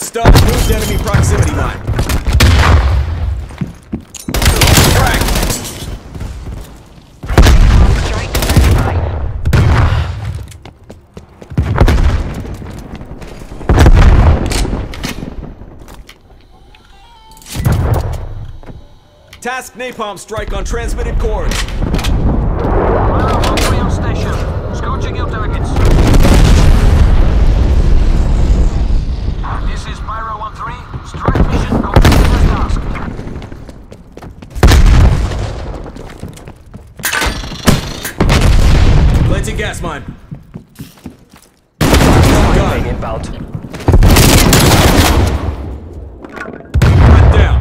Stun. Moved enemy proximity mine. Frag. Strike standby. Task napalm strike on transmitted cords. Pyro 1-3 on station. Scorching your targets. This is Pyro 1-3. Strike mission completed as task. Planting gas mine. Gun inbound. Threat down.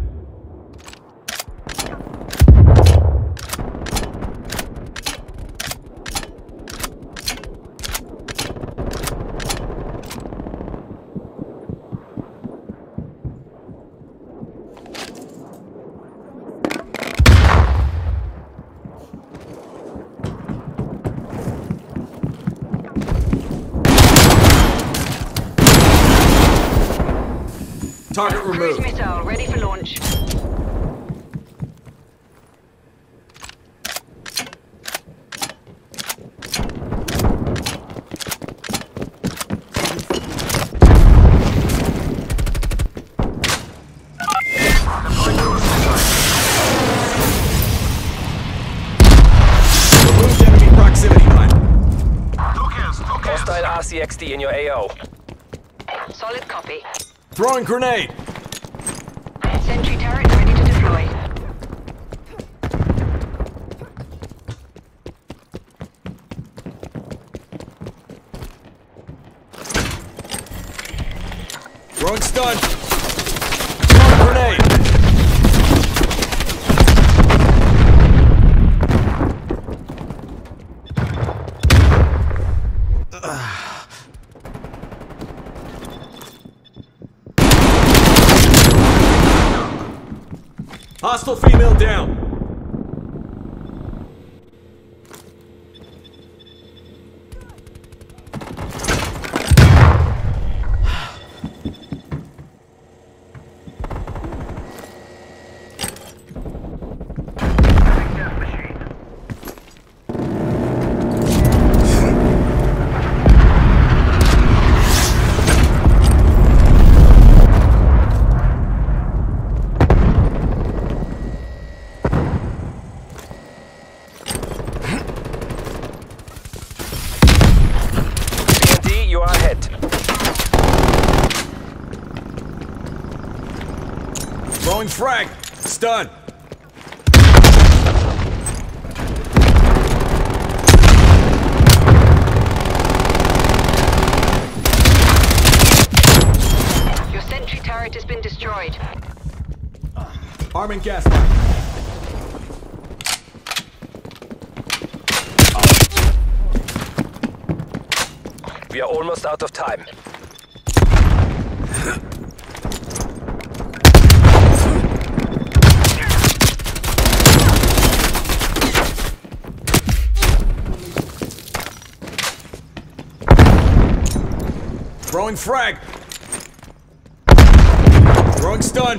Target Cruise removed. missile ready for launch. Removed enemy proximity mine. 2 kills. Hostile RCXD in your AO. Solid copy. Throwing grenade. Sentry turret ready to deploy. Throwing stun. Throwing grenade. Hostile female down. D, you are ahead. Throwing frag. Stun. Your sentry turret has been destroyed. Arming gas line. We are almost out of time. Throwing frag. Throwing stun.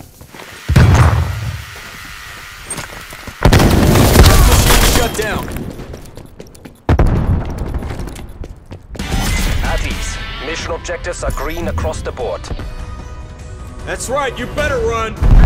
Machine shut down. At ease. Mission objectives are green across the board. That's right, you better run.